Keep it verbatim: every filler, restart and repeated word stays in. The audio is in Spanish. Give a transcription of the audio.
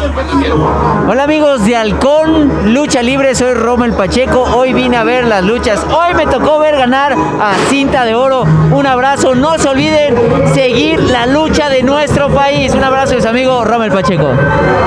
Hola amigos de Halcón Lucha Libre, soy Rommel Pacheco. Hoy vine a ver las luchas. Hoy me tocó ver ganar a Cinta de Oro. Un abrazo, no se olviden seguir la lucha de nuestro país. Un abrazo de su amigo Rommel Pacheco.